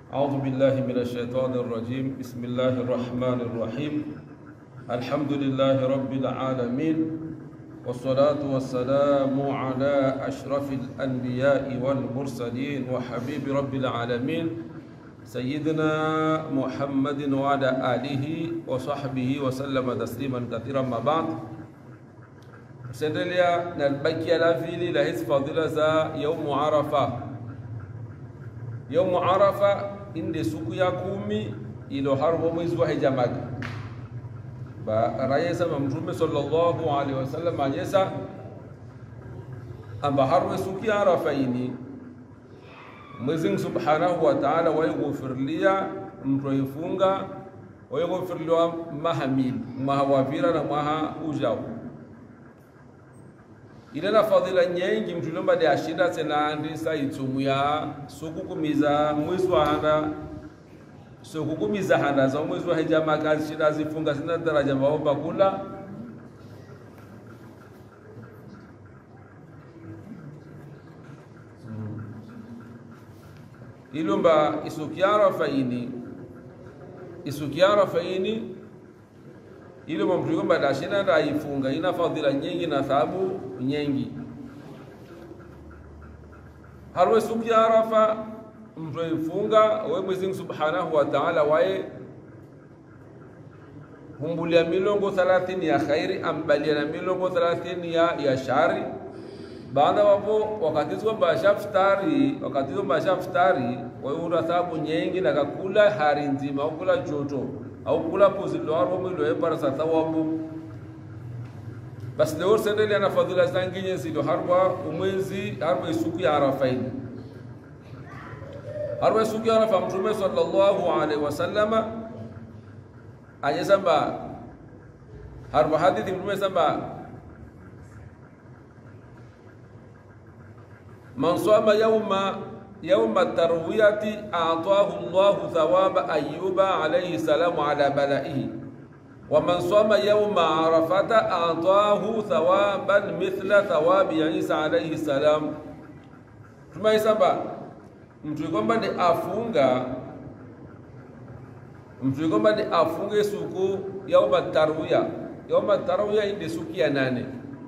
أعوذ بالله من الشيطان الرجيم. بسم الله الرحمن الرحيم. الحمد لله رب العالمين، والصلاة والسلام على أشرف الأنبياء والمرسلين وحبيب رب العالمين سيدنا محمد وعلى آله وصحبه وسلم تسليما كثيرا. ما بعد، سندليا نلبكي على فيلي لهز فضيلة يوم عرفة. يوم عرفة إن سوق يكومي إلى حرب مزوح جماعة رئيس ممجوم صلى الله عليه وسلم عجزا أما حرب سوق عرفة إني مزين سبحانه وتعالى ويغفر لي مرويفونغا ويغفر لي مهميل مهوافيرا مها أجاو ilena fadhila nyingi mtulomba de ashida senandi saitumu ya sukukumiza mwezi wa handa sukukumiza handa za mwezi wa hijama kazi shida zifunga sina daraja maomba kula ilomba isukiara faini ilomba mtulomba de ashida da ifunga ina fadhila nyingi na thawabu nyingi. Harwe siku ya Arafa mtoifunga we Mwenyezi Subhanahu wa Ta'ala wae humbulia milongo 30 ya khairi ambalia na milongo 30 ya shari. Baada wapo wakatizo bashaftari wae urathabu nyingi na kakula hari nzima au kula joto au kula pozilo harbo mwilo epara sa thawabu. بس لو سنة اللي أنا فضيلة زانجيني سيدو هربا ومزي هربا يسوق عرفين. هربا يسوق عرفة مجمع صلى الله عليه وسلم أجي سبا هربا حديث مجمع سبا من صام يوم التروية أعطاه الله ثواب أيوب عليه السلام على بلائه، ومن صام يوم عرفة أعطاه ثوابا مثل ثواب عيسى عليه السلام. Tuma isaba mtuigomba de afunge suku yauma tarwiya inde suku ya 8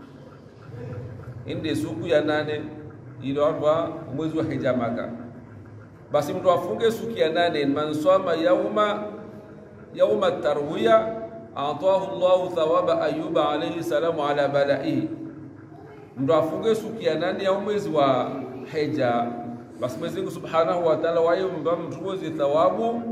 ilo arba mwezi wa hijamaka. Basi mtu afunge suku ya 8 man sama yauma tarwiya أعطاه الله ثواب أيوب عليه السلام على بلائه. mtu afunge siku ya 8 ya mwezi wa Hija, basi Mwenyezi Subhanahu wa Ta'ala wayomba mtuozi thawabu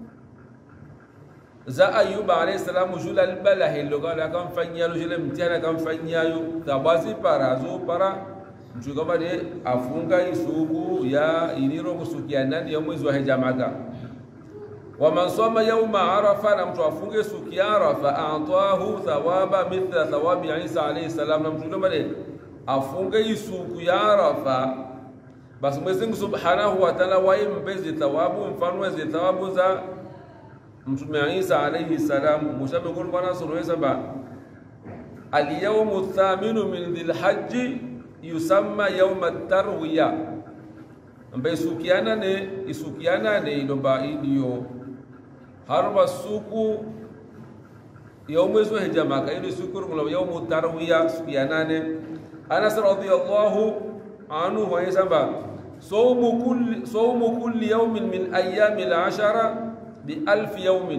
za Ayuba alayhi salam jula albalahi lugala akamfanyia jule mtihani akamfanyia thawazi para mtu kama de afunga isuku ya iliro siku ya 8 ya mwezi wa Hija maka. ومن صام يوم عرفة لم تفوق سوق عرفة أعطاه ثوابا مثل ثواب عيسى عليه السلام. لم تقول ماذا أفوق سوق عرفة بس مزين سبحانه وتعالى ويم بز ثواب مفنوز ثواب ذا متى عيسى عليه السلام. مش بقول بنا سورة سبع اليوم الثامن من ذي الحج يسمى يوم التروية. بسوقيانا ne iloba idio harba suku يوم يزوه جماعة إلى سكر ملا يوم التروية سبيانان. أنس رضي الله عنه ويسمى صوم كل يوم من أيام العشرة ب1000 يوم،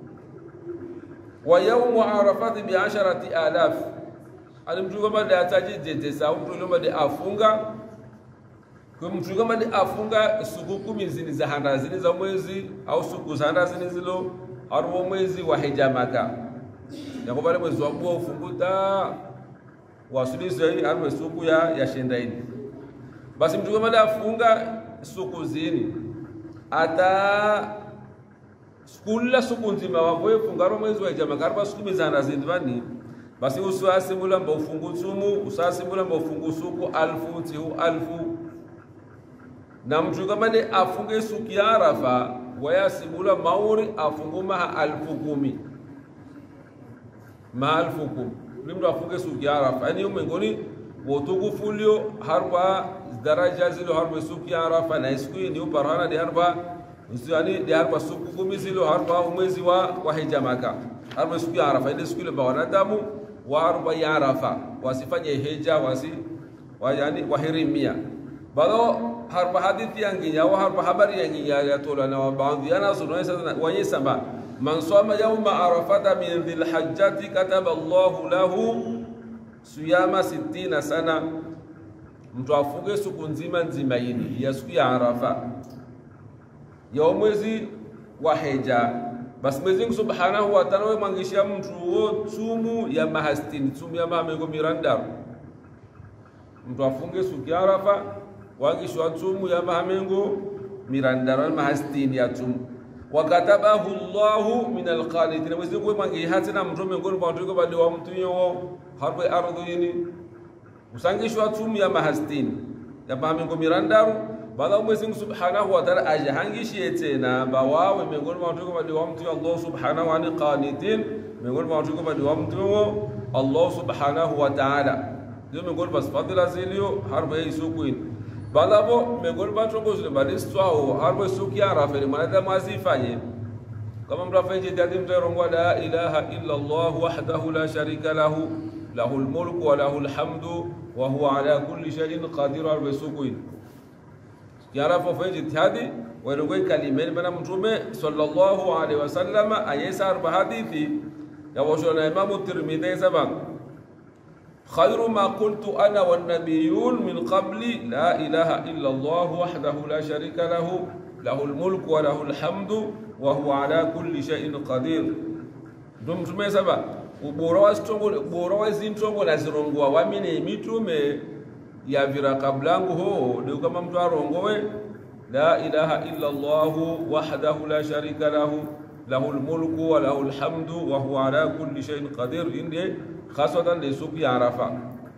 ويوم عرفة ب10,000. alimchukua baada ya tajiji sasa mtu de afunga kumchukua baada afunga siku 10 zini za handa zini za mwezi au siku za handa zini zilo haruo mwezi wa hijamaka na kwa mwezi wa bua ufunguta wasulizo hii haruo siku ya shendaini. Basi mchukua baada afunga siku zini ata kula siku nzima wavoe funga mwezi wa hijamaka haruo siku za handa zini vani. Basi usasi mula mba ufungu tumu, usasi mula mba ufungu suku 1000 tiu 1000. Na mtu kama ni afunge suku ya Arafa, waya simula mauri afungu maha 10,000. Maha 10,000. Limdu afunge suku ya Arafa. Yani umengoni wotugu fulio harba daraja zilo harba suku ya Arafa na isku ni uparana di harba yani de harba siku 10 zilo harba mwezi wa hija Maka harba siku ya Arafa ile siku ile ba wanadamu wa harba ya Arafa wasifanye hija yani wahirimia bado harba hadithi yanginya wa harba habari yanginya ya tola na baadhi yana sunaweza wanyesamba man sama yawma arafata min dhil hajjati kataba Allahu lahu siyama 60 sana mtu afunge siku nzima hili ya siku ya Arafa ya mwezi wa hija basi Mwenyezi Subhanahu wa Ta'ala mwangishia mtu wo sumu ya mahastini sumu ya mamengo miranda mtu afunge siku ya Arafa wangishwa sumu ya mamengo miranda mahastini ya sumu wakatabahu Allahu min alqanitin Mwenyezi Mungu mwangihatina mtu miongoni mwa watu bali wa mtu yo harbe ardhini usangishwa sumu ya mahastini ya mamengo miranda baada Mwenyezi Subhanahu wa Ta'ala ajahangishie tena bawawe miongoni mwa watu bali wa mtu Allah Subhanahu wa Ta'ala qanitin miongoni mwa watu bali wa mtu Allah Subhanahu wa Ta'ala ndio miongoni mwa fadhila zilio harbe isukuin baada miongoni mwa watu bali bali swao harbe suki ya Arafa mwanadamu asifanye kama mrafiji jadi mtarongo la ilaha illa Allah wahdahu la sharika lahu lahul mulku wa lahul hamdu wa huwa ala kulli shay'in qadir harbe sukuin Arafa fanya jitihadi walikuwa kalimeni bana mtume sallallahu alaihi wasallam ayesa arba hadithi ya washona Imam Tirmidhi sabab khayru ma qultu ana wan nabiyyun min qabli la ilaha illa Allah wahdahu la sharika lahu lahul mulku wa lahul hamdu wa huwa ala kulli shay'in qadir mtume sabab ubora wa zintongo na zirongwa wamine mitume ya vira kablangu ho ndio kama mtu arongowe la ilaha illa Allah wahdahu la sharika lahu lahul mulku wa lahul hamdu wa huwa ala kulli shay'in qadir inde khasatan li suki Arafa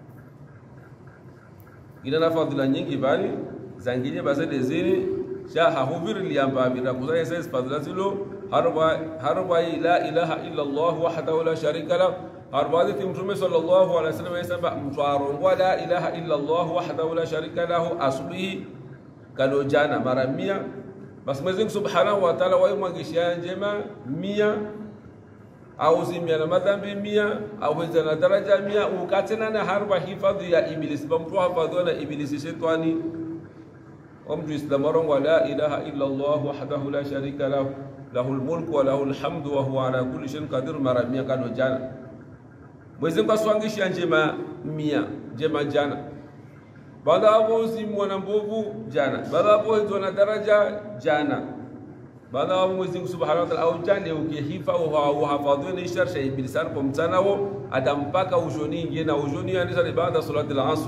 ina na fadhila nyingi bali zangine basede zini shaha huvir liamba vira kuzaya sasa fadhila zilo harba la ilaha illa Allah wahdahu la sharika lahu Arbadati Mtume sallallahu alaihi wasallam yasema mtu arongwa la ilaha illa Allah wahdahu la sharika lahu asubihi kalo jana mara 100 basi Mwenyezi Subhanahu wa Ta'ala waimwangishia njema 100 au zimia na madhambi 100 au na daraja 100 ukatena na harba hifadhi ya iblis mtu hafadhi na iblis shetani mtu Islam arongwa la ilaha illa Allah wahdahu la sharika lahu lahul mulku wa lahul hamdu wa huwa ala kulli shay'in qadir mara 100 kalo jana Mwenyezi Mungu aswangishia njema 100 njema jana baada hapo mwana mbovu jana baada hapo hizo na daraja jana baada hapo Mwenyezi Mungu Subhanahu wa Ta'ala au jana ukihifa au hafadhini ishar shay bilisan kwa mchana wao atampaka ujoni ingie na ujoni anisa baada salati al-asr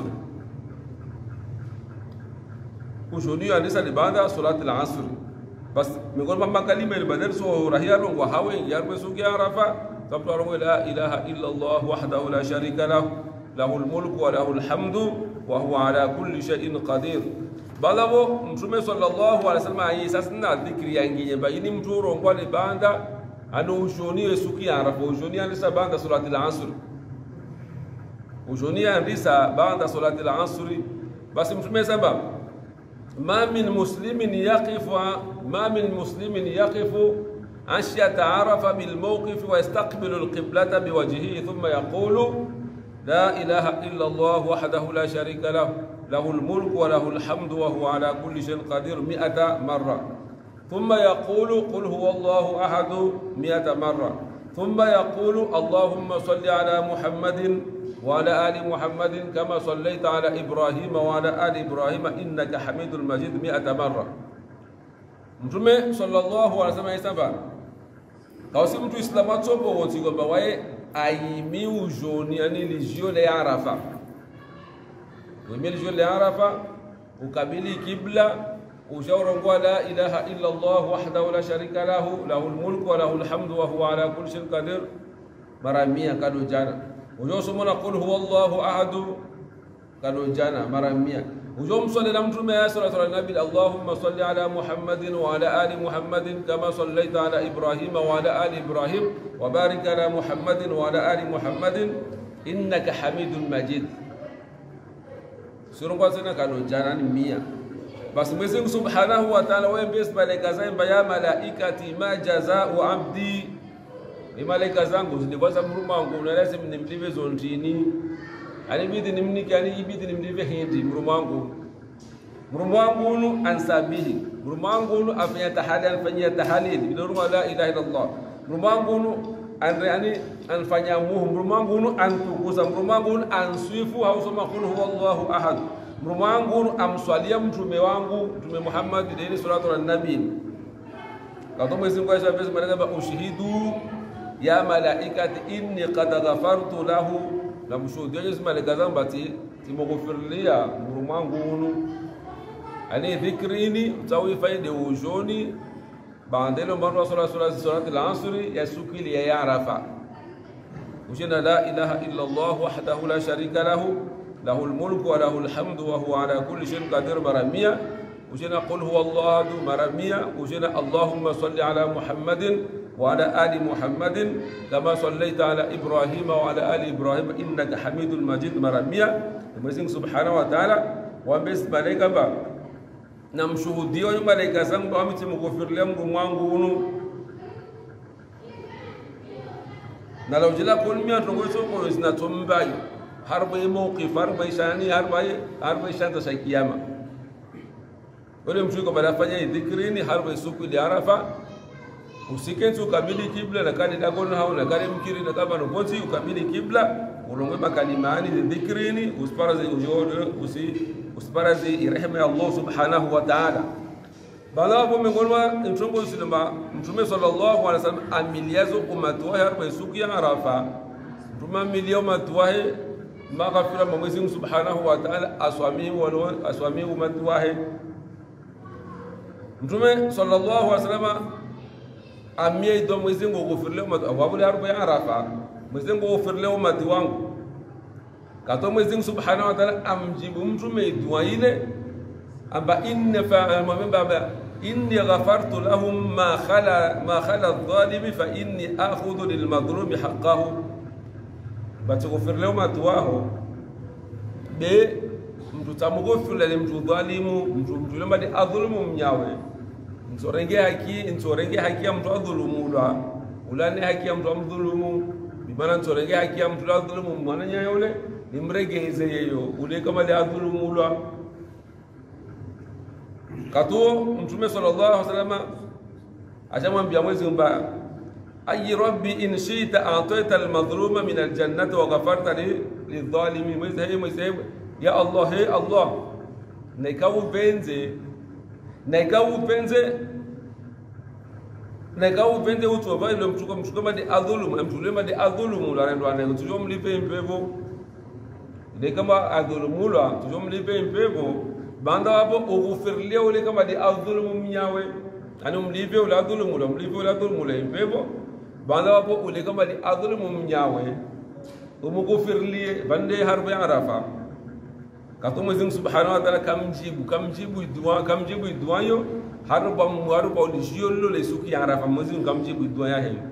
ujoni anisa baada salati al-asr bas miongoni mwa kalima ile badal so rahia rongo hawe yarbe suki Arafa tabtu la ilaha illa Allah wahdahu la sharika lahu lahul mulku wa lahul hamdu wa huwa ala kulli shay'in qadir balavo mtume sallallahu alaihi wasallam ayisasna dhikri yanginye bayini mtu rongo le banda ano ujoni suki Arafa ujoni anisa banda salati al-asr ujoni anisa banda salati al-asr basi mtume samba ما من مسلم يقف عشية عرفة بالموقف ويستقبل القبلة بوجهه ثم يقول لا إله إلا الله وحده لا شريك له له الملك وله الحمد وهو على كل شيء قدير 100 مرة ثم يقول قل هو الله أحد 100 مرة ثم يقول اللهم صل على محمد وعلى آل محمد كما صليت على إبراهيم وعلى آل إبراهيم إنك حميد مجيد 100 مرة Mtume sallallahu alaihi wasallam yasaba kausi mtu islamu tobo woti kwamba wae aimi ujoni yani lijio le Arafa lijio le Arafa ukabili kibla ushaurongwa la ilaha illa Allah wahdahu la sharika lahu lahul mulku wa lahul hamdu wa huwa ala kulli shay'in qadir mara 100 kado jana ujosomona qul huwallahu ahad kado jana mara 100 وجوم صلى الله عليه وسلم النبي اللهم صل على محمد وعلى آل محمد كما صليت على إبراهيم وعلى آل إبراهيم وبارك على محمد وعلى آل محمد إنك حميد مجيد سورة قصنا كانوا جانان 100 basi Mwenyezi Mungu Subhanahu wa Ta'ala waambie malaika zake, ya malaikati ma jazaa'u abdi, ni malaika zangu zilikuwa mruma wangu na lazima nimlive zontini, alibidi nimnike, alibidi nimlive hindi mruma wangu nu ansabihi, mruma wangu nu afanya tahalil bila la ilaha illa Allah, mruma wangu nu anfanya muhu, mruma wangu nu antukuza, mruma wangu nu answifu hausoma qul huwallahu ahad, mruma wangu nu amswalia mtume wangu Mtume Muhammad alayhi salatu wa nabii. Kato Mwenyezi Mungu ashabizi malaika ushihidu ya malaikati inni qad ghafartu lahu, na mshuhudia Yesu malaika zangu bati timoghfirlia mruma wangu nu ani dhikrini tawi faide ujoni bandelo maro salati al-asri yasukili ya arafa ujina la ilaha illa Allah wahdahu la sharika lahu lahul mulku wa lahul hamdu wa huwa ala kulli shay'in qadir maramia ujina qul huwa Allah maramia ujina Allahumma salli ala Muhammadin wa ala ali Muhammadin kama sallaita ala Ibrahim wa ala ali Ibrahim innaka Hamidul Majid maramia. Mwenyezi Subhanahu wa Ta'ala wa malaika ba na mshuhudio yu malaika zangu amiti mghfirlia mrumu wangu unu na law jila kul miya tongo soko zinatombayo harba mawqif harba ishani harba ishanta sa kiyama wale mshuko balafanya dhikrini harba suku ile arafa usikenzi ukabili kibla na kali dagona hao na kali mkiri na kama nopoti ukabili kibla ulongwe makalimani dhikrini usparaze ujodo usiparazi irehema ya Allah Subhanahu wa Ta'ala. Baada hapo mengolwa mtumbo usilima Mtume sallallahu alaihi wasallam amiliazo umatuwahe harba suku ya Arafa, mtume amilio umatuwahe maghfira Mwenyezi Mungu Subhanahu wa Ta'ala aswami umatuwahe. Mtume sallallahu alaihi wasallam amie do Mwenyezi Mungu ghufirle umatu wabule harba ya Arafa, Mwenyezi Mungu ghufirle umatu wangu. Kato Mwenyezi Mungu Subhanahu wa Ta'ala amjibu mtume dua ile amba inni ghafartu lahum ma khala adh-dhalimi fa inni akhudhu lilmadhlumi haqqahu, batughfir lahum atwahu be mtu tamughfir lil mtu dhalimu mtu lema di adhulumu mnyawe nsorenge haki ya mtu adhulumu la ulane haki ya mtu amdhulumu bimana nsorenge haki ya mtu adhulumu mwana nyayo ule nimregeze yeyo ule kama li adhulumu la. Katuo Mtume sallallahu alaihi wasallam ajamwambia Mwenyezi Mungu ayi rabbi in shi'ta a'tayta al-madhluma min al-jannati wa ghafarta lidh-dhalimi. Mwenyezi ya Allah, he Allah, naikaupenze utuwa ile mchukoma di adhulumu mtulema di adhulumu la ndo anayo tujomlipe mpevo ile kama adhulumu la tujomlipe mpevo banda hapo ughfirlia ule kama di adhulumu mnyawe ani mlipe ule adhulumu la mlipe ule adhulumu la mpevo banda hapo ule kama di adhulumu mnyawe umughfirlie bande harbu ya Arafa. Kato Mwenyezi Mungu Subhanahu wa Ta'ala kamjibu dua yo haruba ulijio lole suki ya Arafa. Mwenyezi Mungu kamjibu dua ya hiyo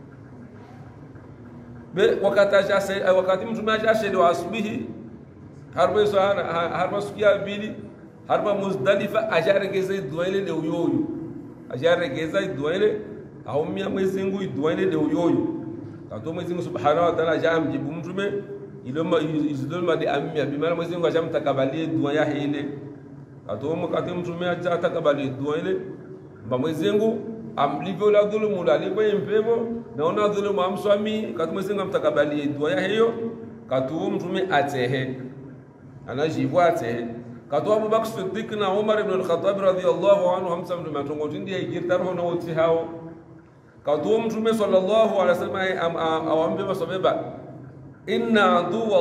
be wakati mtume ajashe wa asubuhi harba suki ya bili harba Muzdalifa ajaregeza dua ile de uyoyo ajaregeza dua ile aumia Mwenyezi Mungu dua ile de uyoyo. Kato Mwenyezi Mungu Subhanahu wa Ta'ala jamjibu mtume iloma di amia bimana Mwenyezi Mungu ajamtakabalie dua ya ile. Kato mkati mtume ajatakabali dua ile mba Mwenyezi Mungu amlipe la dhulumu la lipe mpevo na ona dhulumu amswami. Kato Mwenyezi Mungu amtakabalie dua ya hiyo. Kato mtume atehe anajibwa atehe. Kato Abu Bakr Siddiq na Umar ibn al-Khattab radhiyallahu anhu hamsa mtume atongotindi ikirtaro na wote hao. Kato mtume sallallahu alaihi wasallam awambe masabeba inna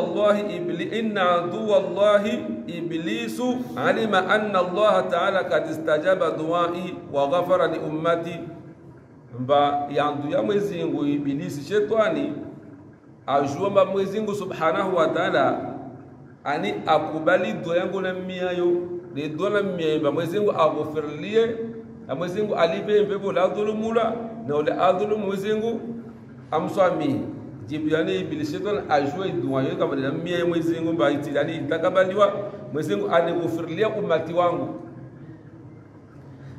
aduwallahi iblisu alima anna Allah ta'ala kad istajaba du'ai wa ghafara li ummati. Mba yandu ya Mwenyezi Mungu ibilisi shetani ajua mba Mwenyezi Mungu Subhanahu wa Ta'ala ani akubali dua yangu na miayo de dua na miayo mba Mwenyezi Mungu aghfirlie na Mwenyezi Mungu alipe mpepo la dhulumula na ule adhulumu Mwenyezi Mungu amswami. Jibiani ibilisi shetani ajua dua yake kama na miayo Mwenyezi Mungu mba itilani itakabaliwa Mwenyezi Mungu anighfirlia ummati wangu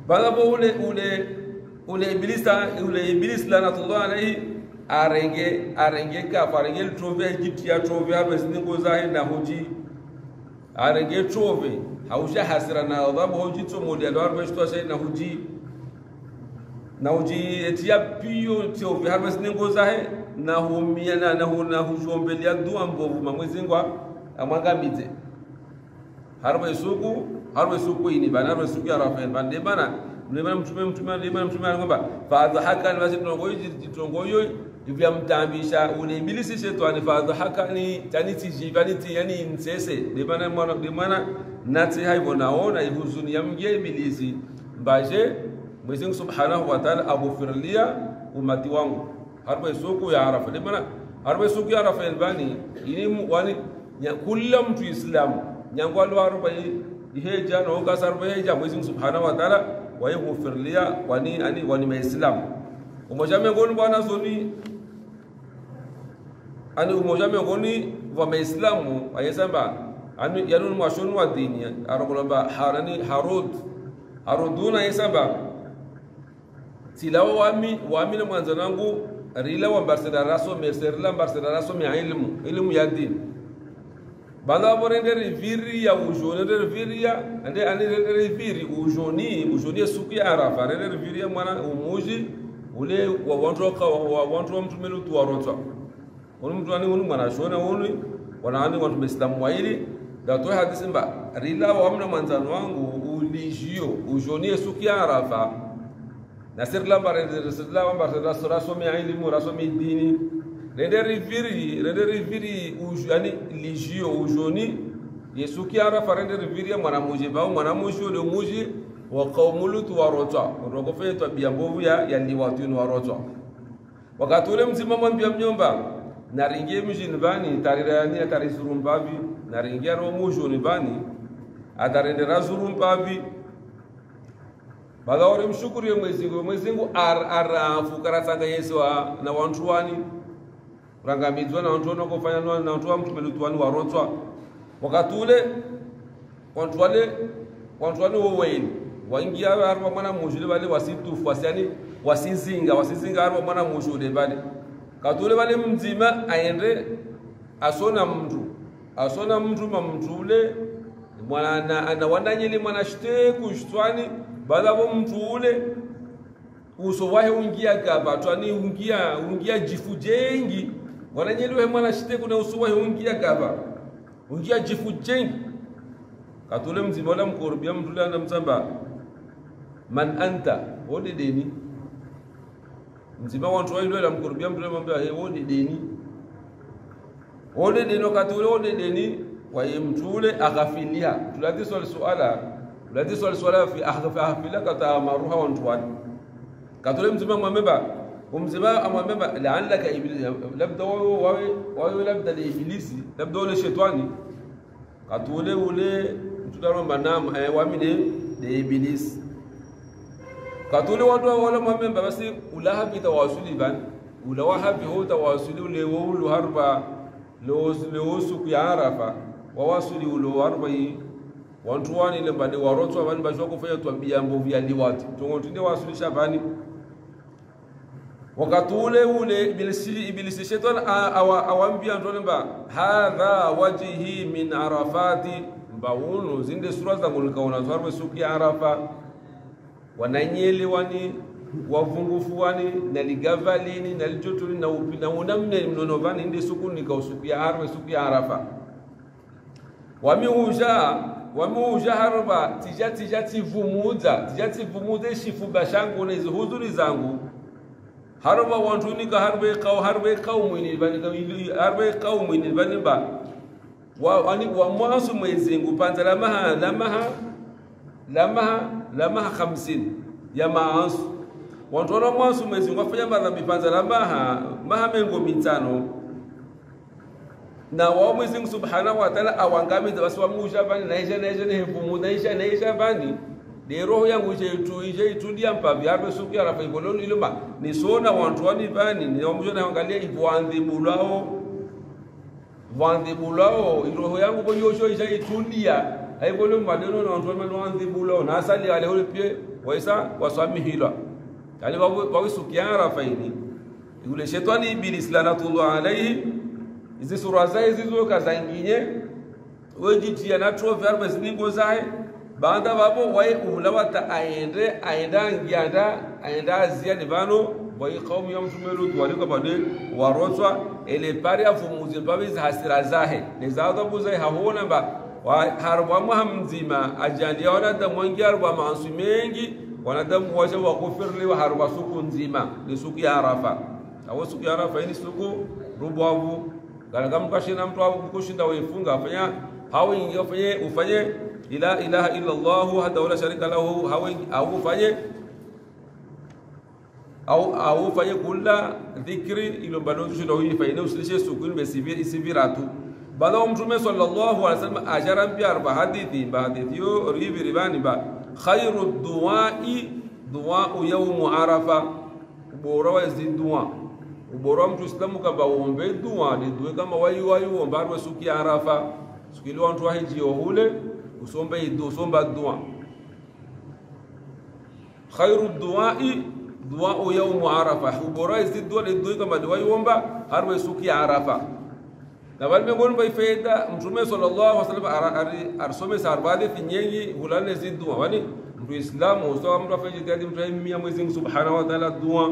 balapo ule iblis lanatullah alayhi arenge kafa arenge trove jitia trove abesningo zahe na hoji arenge trove hausha hasira na adhabu hoji to modelo arbeshto shay na hoji etia pio trove abesningo zahe na humia na hujombelia dua mbovu mamwezingwa amwangamize harbe suku ini bana harbe suku ya Rafael bande bana mtume kwamba fadhahaka basi tungoyo vya mtambisha ule ibilisi shetani fadhahaka ni taniti jivaniti yani nsese de maana nati haivo naona ihuzuni ya mge ibilisi mbaje Mwenyezi Subhanahu wa Ta'ala abufirlia umati wangu harbe suku ya Arafa de maana harbe suku ya Rafael bani ini wani kila mtu Islamu nyangwalo haruba iheja na ukasarba iheja Mwenyezi Subhanahu wa Ta'ala wayighfirlia wani maislamu umoja miongoni bwana zoni umoja miongoni wa maislamu ayesema yanun mwashoni wa dini arakulamba haruduna yesaba tilawa wami na mwanzanangu rila wa barsedaraso merserila barsedaraso mi ilmu ya dini banda borende riviri ya ujoni riviri ya ande riviri ujoni suku ya Arafa riviri ya mwana umuji ule wa wantu wa mtumelu tuwarotwa mtu ani mwana shona wanaani watu Muislamu waili da to hadisi mba rila wa mna manzano wangu ulijio ujoni suku ya Arafa nasirla barenda rasomi ilmu rasomi dini rende riviri ujani ligio ujoni Yesu ki Arafa rende riviri mwanamuji bao mwanamuji ule muji wa qaumulutu warotwa rogofe to biambovu ya liwatu warotwa wakati ule mzima mwambia mnyomba naringie mjini bani tarirani atarizurumbavi naringia ro mujoni bani atarende razurumbavi baga ore mshukuru ya Mwenyezi Mungu arafu karatanga Yesu na wantu wani rangamizwa na wantu wanakofanya na wantu wa mtume Lutwani warotwa wakati ule wantu wale woweni waingia harba mwana mujule bale wasitufu wasiani wasizinga harba mwana mujule bale katule bale mzima aende asona mtu mamtule mwana anawandanyele mwana shiteku shtwani balabo mtu ule uso wahe ungia gaba twani ungia jifu jengi wananyelewe mwana shiteku na uso wahe ungia gaba ungia jifu jengi katule mzima wala mkorubia mtu ule anamsamba man anta wode deni mzima wantu wailo la mkorubia mtu ule mwambia he wode deni wakati ule wode deni wae mtu ule aghafilia tulati swali fi aghafila katamaruha wantu wale katule mzima mwambia umzima amwambia la'allaka iblis labda wawe labda ibilisi labda ule shetani katule ule mtudaro manam wamine de iblis katule watu wala mwambia basi ulahabi tawasuli ban ulawahabi huwa tawasuli ule wulu harba losu ya Arafa wawasuli ule harba wantu wani ile mbade warotwa bani bashwa kufanya twambia mbovu ya liwati tungotinde wasuli shabani wakati ule ibilisi shetani awambia ndolemba hadha wajhi min arafati mbawunu zinde sura za mulkaona zarwe suku ya Arafa wananyeli wani wavungufu wani naligavalini nalijotuli na upina unamne mnonovani inde suku nikausuku ya Arafa suku ya Arafa wamiuja harba tijati vumuza shifu bashangu na huzuri zangu harba wantunika harbe kaumu ni bani ba wa mwasu Mwenyezi Mungu panza lamaha 50 ya maasu wantu wana mwasu Mwenyezi Mungu afanya madhambi panza lamaha mengo mitano na wa Mwenyezi Mungu Subhanahu wa Ta'ala awangamiza basi wamusha bani naisha nehefumu naisha bani de roho yangu ije itulia mpavi harbe suku ya Arafa iboloni iluma ni sona wantu wani bani ni wamusha na angalia ivwandhibulao roho yangu bonyo ije itulia haibolo madeno na ntoma no andhibulo na asali wale ule pia waisa waswamihilwa yani wawisukia Arafa ini yule shetani iblis lanatullah alayhi hizi sura zake hizo kazanginye wejitia na troverbe ziningo zae baada babo wai umlawata aenda ziani vano wai kaumu ya mtumelu waliko bade waroswa ele pari afumuzi babizi hasira zahe nezaado buzai hahona ba harwa muhamzima ajandi wanadamu wengi harwa maansu mengi wanadamu washa wa kufirli wa harwa suku nzima ni suku ya Arafa awo suku ya Arafa ini suku rubavu kana mkashina mtu kushinda wefunga afanya hawo ingi ufanye la ilaha illa Allah wahdahu la sharika lahu hawo au ufanye kula dhikri ilo bado shuda uifanye usilishe suku ni isiviratu bado mtume sallallahu alaihi wasallam ajaran bi arba hadithi yo rivi ribani ba khairu duai duau yawm arafa ubora wa zidua ubora mtu islamu kamba uombe dua ni dua kama wayu ombarwe suki ya Arafa suki lo watu wahiji ohule usomba dua khairu duai duau yawm arafa ubora zidua ni dua kama wayu omba harwe suki ya Arafa na wale mengoni ba faida mtume sallallahu alaihi wasallam arsome sarbade tinyengi hulane zidua wani mtu islamu usawa mtu afanye jadi mtu aimia Mwenyezi Subhanahu wa Ta'ala dua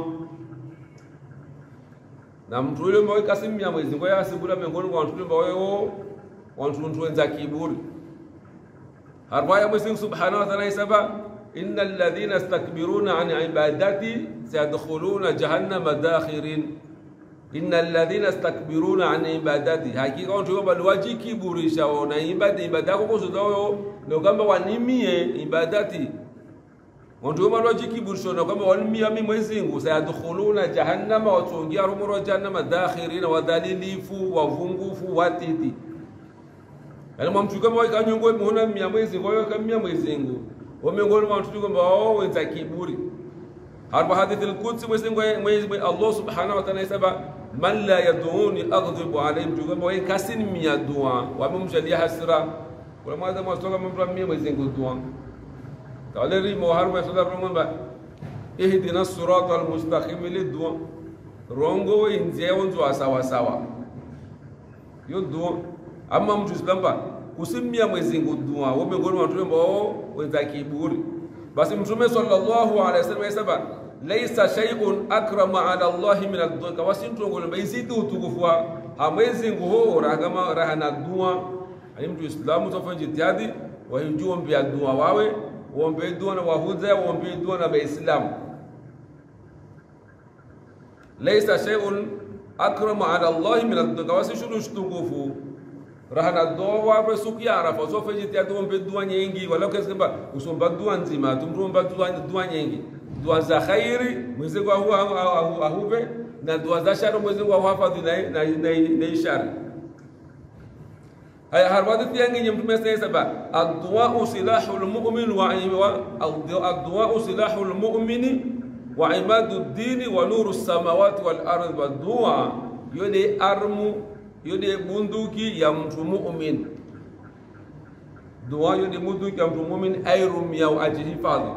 na mtu yule mmoja kasimia Mwenyezi Mungu asibula mengoni kwa watu ambao watu wenza kiburi harwaya Mwenyezi Subhanahu wa Ta'ala isaba innal ladhina istakbiruna an ibadati sayadkhuluna jahannama dakhirin innal ladhina istakbiruna an ibadati hakika watu ambao wajikiburisha na ibada yako kuzodao ndio kama wanimie ibadati watu ambao wajikiburisha na kama wanimie mimi Mwenyezi Mungu sayadkhuluna jahannama watungia rumuro jahannama dakhirina wadhalilifu wavungufu watiti yani mtu kama wakanyongo muona mia Mwenyezi Mungu kama Mwenyezi Mungu wamengoni watu kwamba wao wenza kiburi harba hadithi al-Qudsi Mwenyezi Allah Subhanahu wa Ta'ala isaba man la yad'uni aghdhibu alayhim tukamba wewe kasini mia dua wamemjalia hasira kwa maana mwastoka mtu Mwenyezi Mungu dua kaleri moharba sallallahu alayhi wasallam ihdina as-sirata al-mustaqim lidua rongo inje onzo sawa sawa yo dua amma mtu islamba kusimia Mwenyezi Mungu dua wamengoni watu ambao wenza kiburi basi mtume sallallahu alayhi wasallam yasaba laysa shay'un akrama ala Allah min ad-du'a kawasintu ngolo baizidi utukufu ha Mwenyezi Mungu kama rahana dua ali mtu islamu tofanye jitihadi wahijua mbia dua wawe uombe dua na wahuza uombe dua na waislamu laysa shay'un akrama ala Allah min ad-du'a kawasintu utukufu rahana dua wawe suki ya Arafa tofanye jitihadi uombe dua nyingi wala kesema usomba dua nzima tumromba dua nyingi dua za khairi Mwenyezi Mungu ahupe na dua za shari Mwenyezi Mungu ahafadhi na shari haya harwadi yangi mtume sasa ad-du'a silahul mu'min ad-du'a silahul mu'mini wa imaduddin wa nurus samawati wal ardi wad-du'a yode armu yode bunduki ya mtu mu'min dua yode bunduki ya mtu mu'min ayrum ya ajihifadhi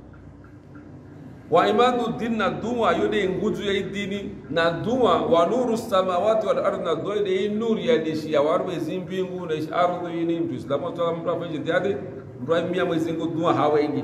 wa imadu din na dua yode nguzu ya dini na dua wa nuru samawati wal ardi na dua yode nuru ya dishi ya warbe zimbingu na ardhi ni mtu islamu toa mtu afanye jihadi mtu amia Mwenyezi Mungu dua hawengi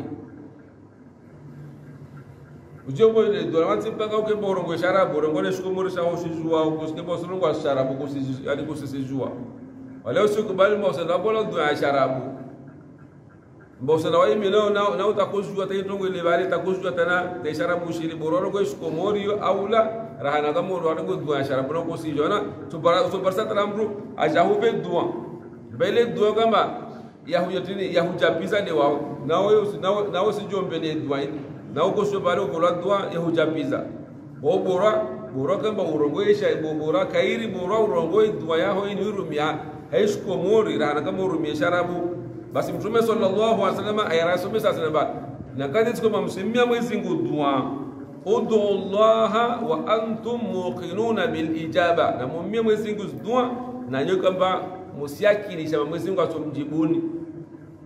ujobo ile dua wanzi mpaka uke borongo sharabu borongo ne shukumuri shawo shijua kuske bosorongo sharabu kusiji ali kusijua wale usikubali mosala bola dua sharabu mbosala wa imilo na utakuzwa taitongo ile bali takuzwa tena taisharabu shiri bororo ko shukumuri aula rahana kama ndo dua sharabu no kusijona tubarsa talamru ajahube dua bele dua kama yahujapiza de wao nawe sijombe de dua na uko sio bali uko dua yahujapiza bora kama urongoesha bora kairi bora urongoi dua yao ini urumia haishukumuri rahana kama urumia sharabu basi mtume sallallahu alaihi wasallam ayarasome sasa na kadi kama msimia Mwenyezi Mungu dua ud'u Allah wa antum muqinuna bil ijaba na mummia Mwenyezi Mungu dua na nyoka kwamba msiakilisha Mwenyezi Mungu atomjibuni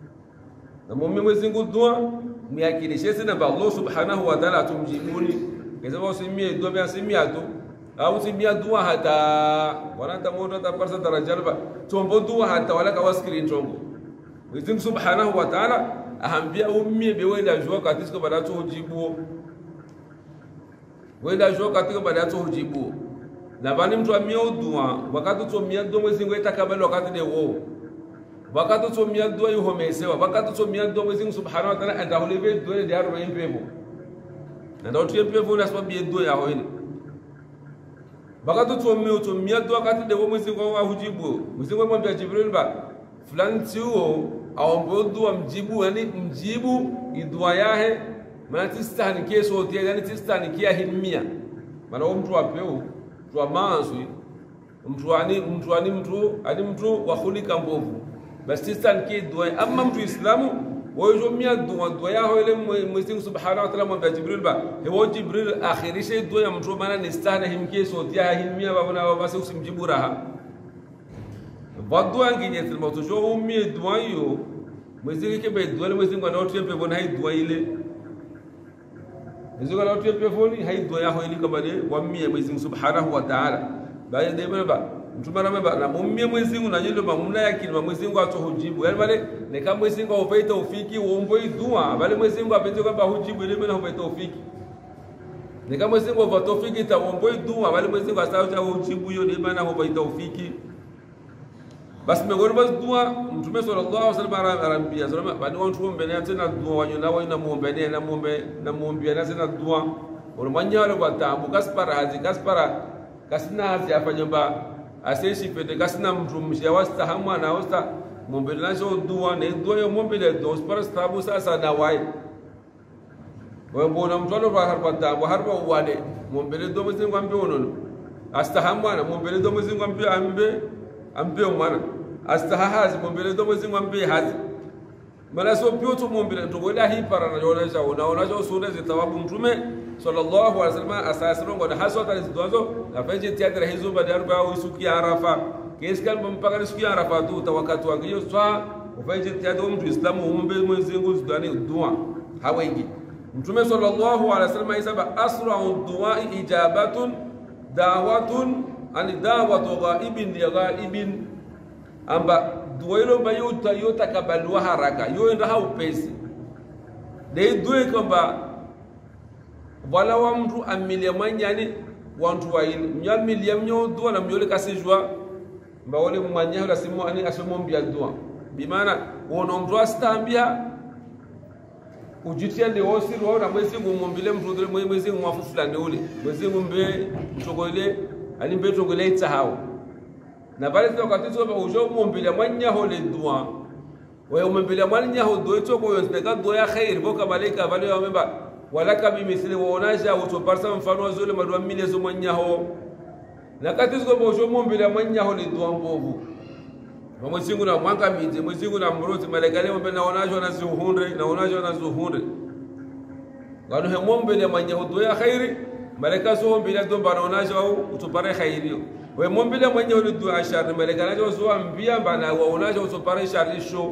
na muombe Mwenyezi Mungu dua myakilishe sana ba Allah subhanahu wa ta'ala tumjibuni kesa usimie dua bia simia tu au simia dua hata wala tamoto taparsa darajalba tombo dua hata wala kawaskiri ntongo Mwenyezi Mungu subhanahu wa ta'ala ahambia umie bewenda jua katika badatu ujibu wenda jua katika badatu ujibu na bani mtu amia dua wakati tumia dua Mwenyezi Mungu itakabali wakati de wo wakati tumia dua yuhomesewa wakati tumia dua Mwenyezi Mungu subhanahu wa ta'ala andahuleve dua de haro impevo ndio tuempevo na sababu ya dua ya hoini wakati tumia dua wakati de wo Mwenyezi Mungu ahujibu Mwenyezi Mungu amwambia Jibril ba fulani tio aombe dua mjibu yani mjibu idua yahe maana tistani keso tia yani tistani kia himia maana mtu apeo mtu amanzwi mtu wa khulika mbovu basi tistani kia dua amma mtu islamu wewe mia dua yao ile Mwenyezi Mungu subhanahu wa ta'ala mwambia Jibril ba hewo Jibril akhirisha dua ya mtu maana ni stani himkie so tia himia baba basi usimjibu raha badua nginye tilmo tujo umie dua hiyo Mwenyezi Mungu kebe dua Mwenyezi Mungu anaotempe bona hai dua ile Mwenyezi Mungu anaotempe foni hai dua yao ile kama ni wamie Mwenyezi Mungu subhanahu wa ta'ala baada ya baba mtumara maba na umie Mwenyezi Mungu na jilo mamuna yakini Mwenyezi Mungu atohujibu yani wale ni kama Mwenyezi Mungu upaita ufiki uombe dua bali Mwenyezi Mungu apende kwamba hujibu ile na upaita ufiki ni kama Mwenyezi Mungu atofiki taombe dua bali Mwenyezi Mungu asauta ujibu hiyo ile maana upaita ufiki basi megorba dua mtume sallallahu alaihi wasallam arambia salama bali watu mbele tena dua wanyona wana muombe na muombia na tena dua unamanya wale watabu kaspara kasina hazi afanyomba aseshi pete kasina mtu mshawasta hamwa na hosta muombe nazo dua na dua yo muombe le dos para stabu sasa na wai wewe mbona mtu alo harba tabu harba uwade muombe le domo zingu ambe onono astahamwa na muombe le domo zingu ambe mwana astahahazi mumbele domo zingwa mbe hazi mala so pioto mumbele ndogola hipara na yonesha unaonacho sura zitawabu mtume sallallahu alaihi wasallam asasirongo na hasota zidwazo na faje tiadra hizo badarba au isuki arafa kesi mpaka isuki arafa tu tawakati wangu hiyo swa ufaje tiadra mtu islamu umbe mwenzingu zidwani dua hawengi mtume sallallahu alaihi wasallam isaba asra'u du'a ijabatun da'watun an da'watu ghaibin li ghaibin amba dua hilo ambayo utakabaliwa haraka yo enda haupesi de dua kwamba wala wa mtu amilia manyani wantu wa ile mnyamilia mnyo dua na mnyole kasijwa mba wale mwanya la simu ani asomwambia dua bimaana uona mtu astambia ujitia ndio osiro na Mwenyezi Mungu muombile mtu ndio Mwenyezi Mungu mwafu fulani ule Mwenyezi Mungu mbe mtogole ani mbe togole itahao na pale kwa wakati wa ujo muombile mwanya hole dua wewe muombile mwanya ho dua to kwa yosteka dua ya khair boka malaika wale wamemba walaka bimithili waonaja utoparsa mfano wa zile madua mile zo mwanya ho na kati kwa ujo muombile mwanya hole dua mbovu Mwenyezi Mungu na mwanga mije Mwenyezi Mungu na mroti malaika leo mbele naonajo na zuhunde gano he muombile mwanya ho dua ya khairi malaika zo mbele ndo banaonajo au utopare khairi we muombile mwanya ho dua shari malaika najo zo ambia bana waonajo utopare shari sho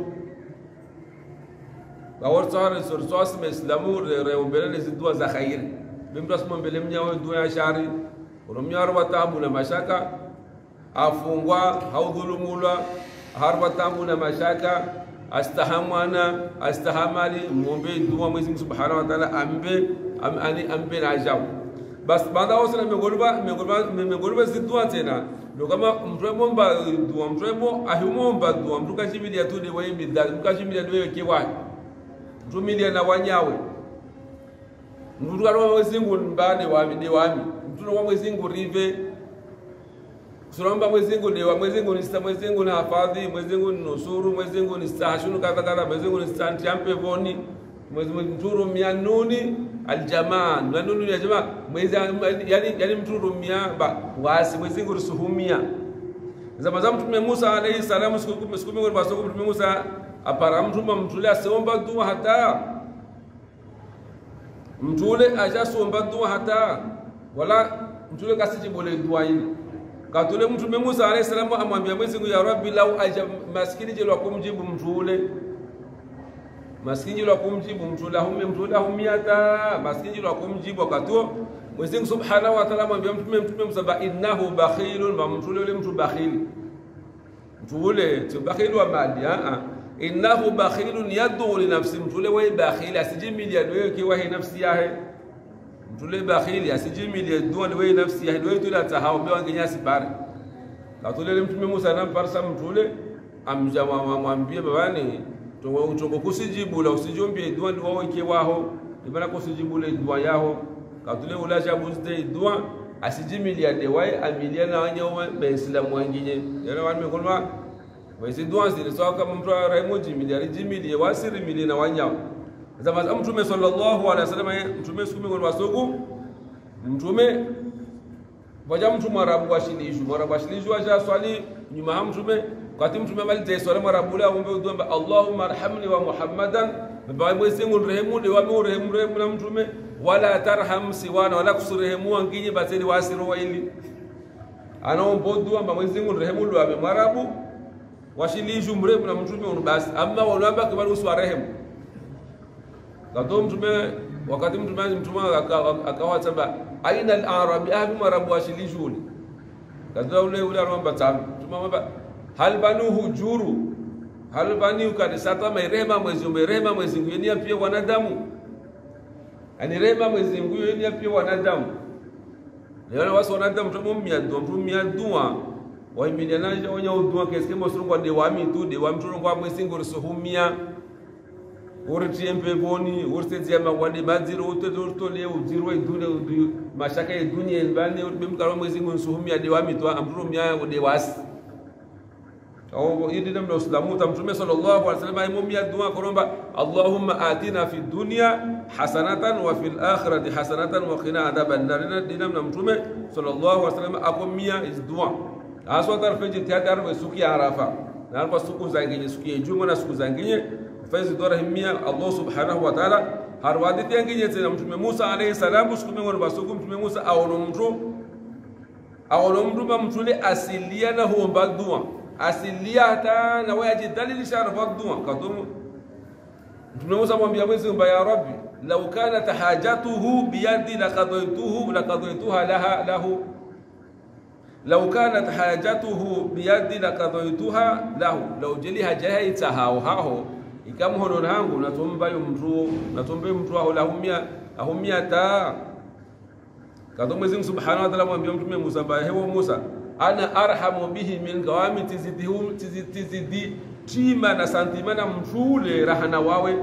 bawartare sorsos islamu reombele ni dua za khairi bimras muombile mwanya ho dua ya shari urumyar wa tabu na mashaka afungwa haudhulumula harba tabu na mashaka astahamali muombe dua Mwenyezi Mungu Subhanahu wa Ta'ala ambe na ajabu bas baada wasala megolba zidua tena ndio kama mtremomba dua mtremo ahumomba dua mtukashimilia tu de wewe bidhali mtukashimilia wewe kiwa mtumilia na wanyawe mtu alwa Mwenyezi Mungu mbane wa wami mtu wa Mwenyezi Mungu rive Suramba Mwenyezi Mungu dewa Mwenyezi Mungu nista Mwenyezi Mungu na hafadhi Mwenyezi Mungu nusuru Mwenyezi Mungu nistahshunu kadha Mwenyezi Mungu nistanti ampe voni Mwenyezi Mungu mturu mianuni aljamaa nununi ya jamaa Mwenyezi yani mturu miamba wasi Mwenyezi Mungu rusuhumia zama za mtume Musa alayhi salamu siku Mungu basoko mtume Musa apara mtule asiomba dua hata mtule ajasomba dua hata wala mtule kasijibole dua hili katule mtume Musa alayhi salamu amwambia Mwenyezi Mungu ya Rabbi lau aja maskini jelo kumjibu mtule maskini la kumjibu mtula humiata maskini la kumjibu wakati Mwenyezi Mungu Subhanahu wa Ta'ala mwambia mtume msaba innahu bakhilun wa mtule ule mtu bakhili mtu ule tu bakhili wa mali innahu bakhilun yad'u li nafsi mtule wewe bakhili asijimilia wewe kiwa hii nafsi yake mtule bakhili asijimilia dua wewe nafsi yake wewe tula tahau bewa ngenyasi bare katule mtume Musa na parsa mtule amjama mwambie babani tungo kusijibu la usijombie dua ndio wao kiwaho ibana kusijibu le dua yao katule ulaja buzde dua asijimilia dewai amilia na wanyawa baislamu wengine yana wame kulma wezi dua zile sawa kama mtu raimoji miliari jimilia wasiri milia na wanyawa zama mtume sallallahu alaihi wasallam mtume siku ngoni wasuku mtume waja mtu mwarabu washilishu aja swali nyuma mtume wakati mtume malite swali mwarabu la ombe udomba Allahumma arhamni wa Muhammadan baba Mwenyezi Mungu rehemu de wa rehemu na mtume wala tarham siwana wala kusurehemu wangine bateli wasiru wa ili anaomba dua mba Mwenyezi Mungu rehemu wa mwarabu washilishu mrehemu na mtume basi amma wanaomba kibali uswarehemu kato mtume wakati mtume akawa saba aina al-arabi ahbi marabu washilishu kato ule anaomba tamu mtume mba hal banuhu juru hal bani ukadisata merema Mwenyezi Mungu yeye pia wanadamu ani rema Mwenyezi Mungu yeye pia wanadamu leo watu wanadamu mtumia dua waimilianaje onya udua kesi kama surungwa de wami tu de wami turungwa Mwenyezi Mungu rusuhumia urti empevoni urti zema wande maziro utoto leo uziro idune mashaka ya dunia mbani bimkaro Mwenyezi Mungu rusuhumia de wami tu amturumia de wasi au idina mna uslamu tamtume sallallahu alaihi wasallam aimumia dua koromba Allahumma atina fi dunya hasanatan wa fil akhirati hasanatan wa qina adhaban nar dina mna mtume sallallahu alaihi wasallam akomia dua aswa tarfeji tiadar wa suki arafa na kwa siku zingine siku ya Ijumaa na siku zingine faizi dora himia Allah subhanahu wa ta'ala harwadi tengine tena mtume Musa alayhi salam siku ngoro basuku mtume Musa aono mtu ba mtule asilia na huomba dua asilia hata na waje dalili sharfa dua katumu mtume Musa mwambia Mwenyezi Mungu ya Rabbi law kanat hajatuhu biyadi laqadaytuha lahu law kanat hajatuhu biyadi laqadaytuha lahu law jali hajaha itahao ikamuhono nangu natombe mtu ahumia ta katumu Mwenyezi Mungu subhanahu wa ta'ala mwambia mtume Musa hewa Musa ana arhamu bihi min qawami tizidi tima na santimana mtule rahana wawe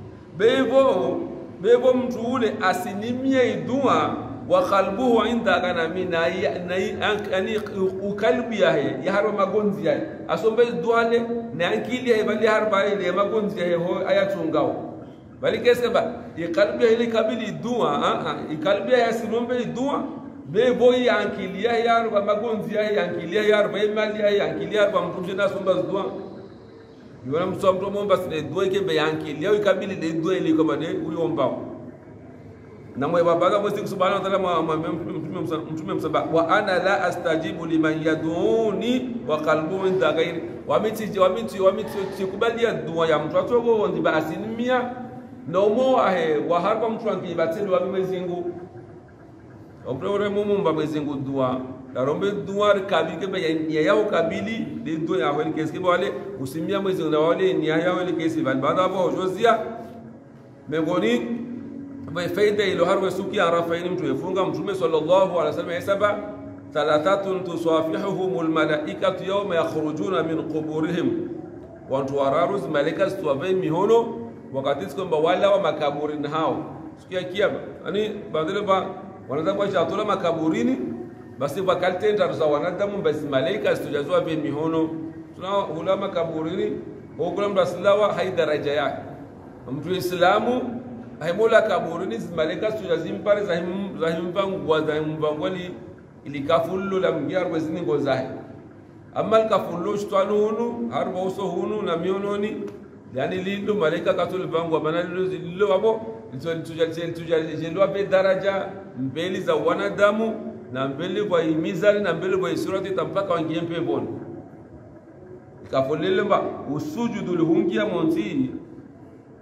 bevo mtule asinimie idua wa qalbuhu inda kana mina yani ukalbi ya haro magonzi ya asombe duale na ankili ya bali harba ile magonzi ya ho ayatungao bali keseba ikalbi ile kabili dua ikalbi ya sinombe dua bebo yankilia yarba magonzi yankilia yarba mali yankilia yarba mtumje na somba dua yona msomto momba sile dua ikebe yankilia ikabili de dua ile kama de uyomba na mwe babaga Mwenyezi Subhanahu wa Ta'ala mtume msaba wa ana la astajibu liman yaduni wa qalbuhu inda ghairi wamiti kubalia dua ya mtu atogo ndiba asinimia no mo wa harba mtu angibatili wa Mwenyezi Mungu oprore mumumba Mwenyezi Mungu dua darombe dua kabike be yao kabili de dua ya wale kesi wale usimia Mwenyezi Mungu na wale ni yao wale kesi baada hapo jozia mengoni faida ilo harwe suki arafaini mtu yafunga mtume sallallahu alaihi wasallam yasaba thalathatun tusafihuhumul malaikatu yawma yakhrujuna min quburihim wa tuwararuz malaika tuwabe mihono wakati kwamba wala wa makaburini hao siku ya kiyama yani badala ba wanaanza kwa chatola makaburini basi wakaltenda za wanadamu basi malaika tujazwa be mihono tuna ulama makaburini huko mrasilawa hai daraja yake mtu islamu haimola kaburini malaika tujazimpare zahimbangwali ilikafullu la mgiar wezini ngozahi amma kafullu shtanunu harba uso hunu na miononi yani lindo malaika katul bangwa banalo lilo wabo tujajelwa be daraja mbele za wanadamu na mbele kwa mizani na mbele kwa surati tampaka wangie peponi kafulile ba usujudu lihungia monti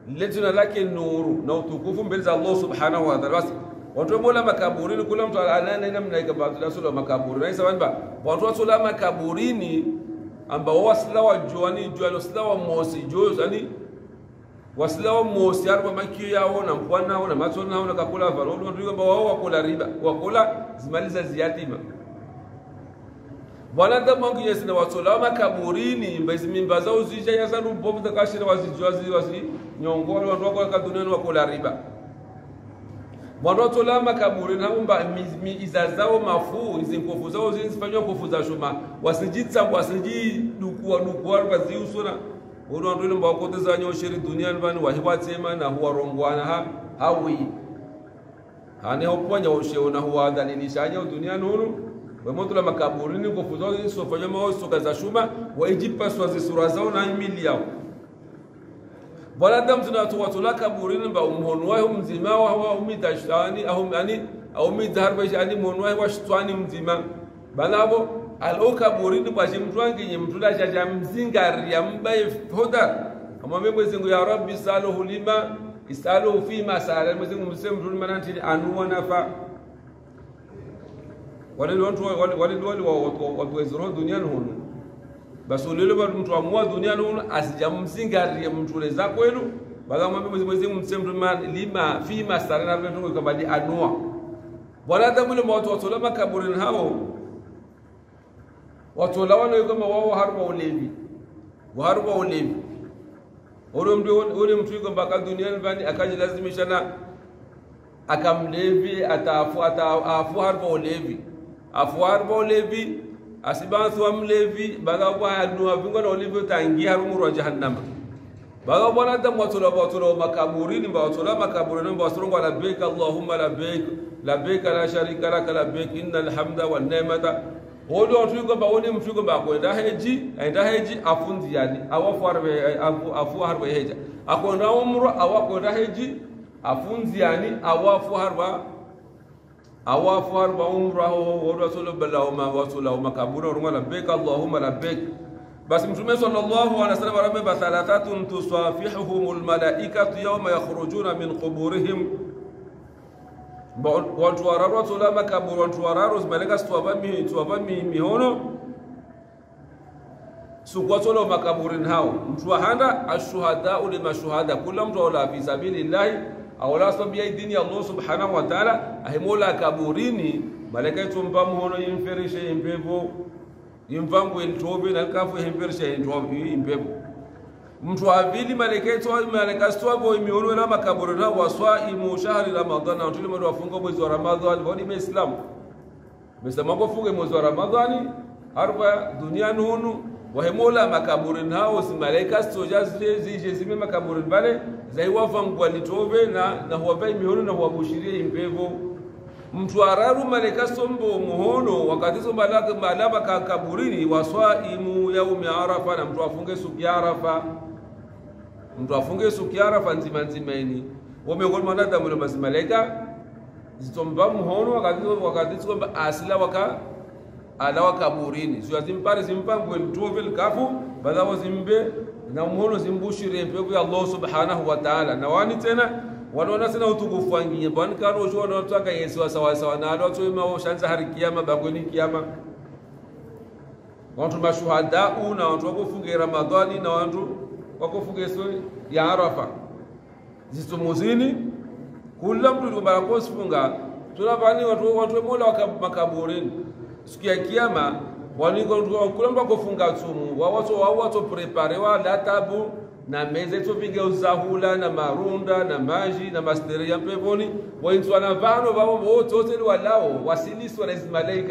lejina lake nuru na utukufu mbele za Allah subhanahu wa ta'ala. Basi watu mola makaburini, kula mtu anana namna ikabatu sura makaburi na sababu watu wasula makaburini ambao wasila wa juani jualo sila wa mosi jozani wasila wa mosi arba makio yao na mkwana nao na macho nao na kakula varodo ndio ambao wao wakula riba, wakula zimaliza ziyatima. Wanadamu wangu yesina wasula makaburini mbezi mimba zao zija yasaru bovu za kashira wazijuazi wasi nyongoro watu wako kaduneni wakula riba. Watu la makaburi naomba izazao mafu izinkofu zao zifanywa kofu za shuma wasijitsa dukua waziusuna watu ndio mbao kote za nyosheri duniani bani wahiwatsema na huwarongwana hawi hane hopwanya usheona huwa dalilishaje duniani huru wamoto la makaburi ni kofu zao zifanywa mao soka za shuma waijipaswa zisura zao na imili yao. Wanadamu tunatoa watu la kaburini ba umhono wao mzima wa umidashani au midharba yani mhono wao shtwani mzima balabo alo kaburini kwa mtu wange mtu la jaja mzingari ya mbaye hoda amwambie Mwenyezi Mungu ya Rabbi saluhu lima isaluhu fi masala Mwenyezi Mungu mseme mtu mananti anu wanafa wale watu wezero duniani huno. Basi ulilo mtu amua duniani huno asijamzingarie mtu leza kwenu baada mwambie Mwenyezi Mungu mseme lima fi masala na vitu kama di anua wala tamule watu watola makaburini hao watola wale kama wao harba ulevi ule mtu kwamba kwa duniani bani akajilazimisha na akamlevi afu harba ulevi asibantu amlevi baga kwa adua vingo na olivyo tangia harumu wa jahannama baga bwana damu watola makaburini watola makaburini wasrongo labbaik allahumma labbaik la sharika lak labbaik innal hamda wan ni'mata wodo tuko ba woni mtuko ba ko enda heji afundi yani afu harbe heja akonda umru awako enda heji afundi yani awafu harba umrahu wa rasuluhu ballahu ma wasulahu makabura runga labbaik allahumma labbaik. Basi mtume sallallahu alaihi wasallam rabba thalathatun tusafihuhumul malaikatu yawma yakhrujuna min quburihim watu wararo tola makabura watu wararo malaika tuwavami mihono sukwa tola makaburin hao mtu handa ashuhada ulima shuhada kula mtu wala fi sabilillah awala sabia dini ya Allah subhanahu wa ta'ala ahimola kaburini malaika tumpa mhono yimferishe impepo yimvangu entobe na kafu yimferishe impepo mtu avili malaika stwabo imihono na makaburini waswaimu shahri ramadhana utule mtu wafunga mwezi wa ramadhani wadi muislam mesema kufunga mwezi wa ramadhani harba duniani hunu wahimola makaburini hao si malaika stoja zile zime makaburini bale zaiwafa ngwalitobe na huwapai mihono na huwabushiria impevo mtu araru malaika sombo muhono wakati so malaba kaburini waswaimu yaumi arafa na mtu afunge suki arafa nzima nzimaini wamegol manadamu na malaika zitomba muhono wakati so asila ala kaburini sio zimpare zimpangwe mtovel kafu badao zimbe na muhono zimbushire pepo ya Allah subhanahu wa ta'ala na wani tena wanaona sana utukufu wangi bwana karo jo wanataka Yesu sawa na watu wao shanza hari kiyama bangoni kiyama watu mashuhada na watu wakufunga Ramadhani na watu wakufunga siku ya Arafa zitumuzini kula mtu barakosi funga tunabani watu mola makaburini siku ya kiyama kula mtu kufunga tumu watu prepare wala tabu na meze topinga uzahula na marunda na maji na masteri ya peponi waintu wanavano wao wote walao wasiliswa na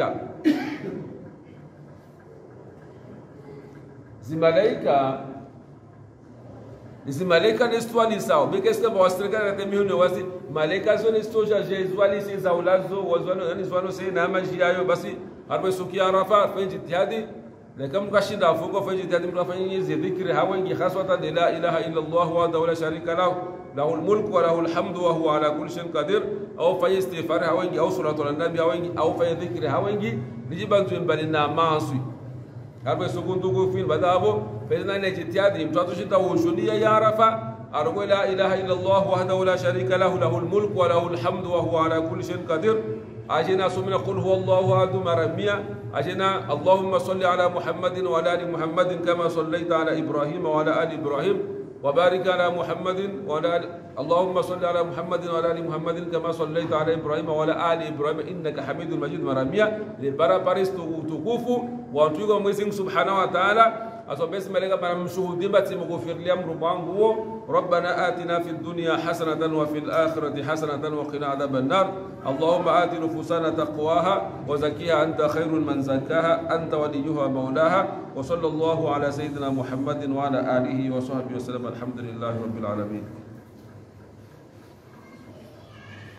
zimalaika ni stwali sawa bikesta bawasirika na temihuni wasi malaika zo ni stoja jezwali si zaulazo wazwano yani zwano si na maji yayo basi arba suki arafa fenji tihadi na kama kashinda afungo fenji tihadi mtu afanye dhikri hawengi haswata la ilaha illa Allah wa la sharika lahu lahul mulku wa lahul hamdu wa huwa ala kulli shay'in qadir au fanye istighfar hawengi au salatu ala nabi hawengi au fanye dhikri hawengi nijibantu mbalina maaswi arba sukundu kufin badabo fezna ne tihadi mtu atushinda ushunia ya arafa أرجو لا إله إلا الله وحده لا شريك له له الملك وله الحمد وهو على كل شيء قدير أجينا سمنا قل هو الله أحد مرمية أجينا اللهم صل على محمد وعلى آل محمد كما صليت على إبراهيم وعلى آل إبراهيم وبارك على محمد وعلى اللهم صل على محمد وعلى ال محمد كما صليت على ابراهيم وعلى ال ابراهيم انك حميد مجيد مراميا لبرا باريس تكوفو وانتو ميسين سبحانه وتعالى أصو بسم الله بنا مشهودين بتمغفر لي امر بانغو ربنا آتنا في الدنيا حسنة وفي الآخرة حسنة وقنا عذاب النار اللهم آت نفوسنا تقواها وزكيها أنت خير من زكاها أنت وليها مولاها وصلى الله على سيدنا محمد وعلى آله وصحبه وسلم الحمد لله رب العالمين